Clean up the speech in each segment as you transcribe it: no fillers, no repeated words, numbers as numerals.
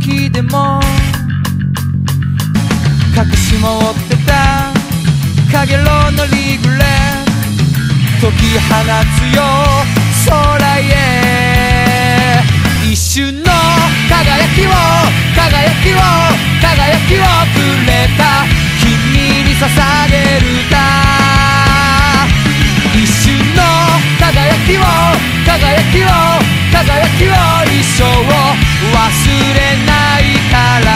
時でも隠し持ってたかげろうのリグレ解き放つよ空へ一瞬の輝きをくれた君に捧げる歌一瞬の輝きを一生忘れないから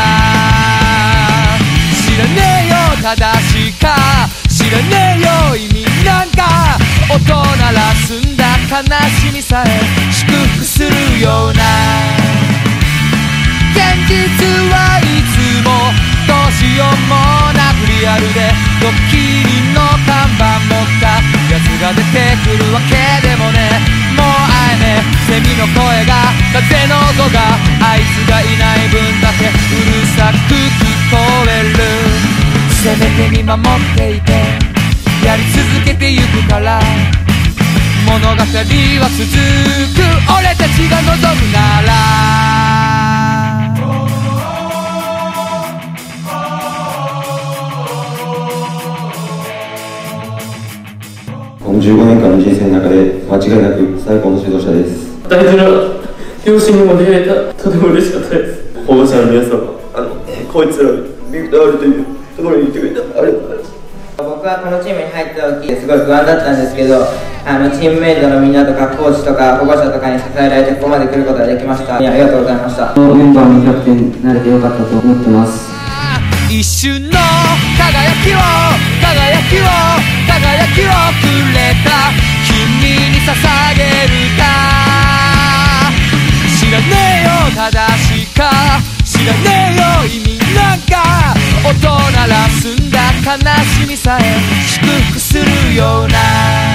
知らねえよ正しか知らねえよ意味なんか音鳴らすんだ悲しみさえ祝福するような現実はいつもどうしようもなくリアルでドッキリの看板持ったやつが出てくるわけでもねもう会えねえセミの声が風の音があいつがいない分だけうるさく聞こえるせめて見守っていてやり続けてゆくから物語は続く俺たちが望むならこの15年間の人生の中で間違いなく最高の指導者です。 大事な両親にも出会えたとても嬉しかったです。保護者の皆様こいつらビクタールというところに行ってくれたありがとうございます。 僕はこのチームに入った時すごい不安だったんですけどチームメイトのみんなとかコーチとか保護者とかに支えられてここまで来ることができました。ありがとうございました。 メンバーのキャプテンになれてよかったと思ってます。 一瞬の輝きをくれた君に捧げる歌知らねえよ正しか知らねえよ意味なんか音鳴らすんだ悲しみさえ祝福するような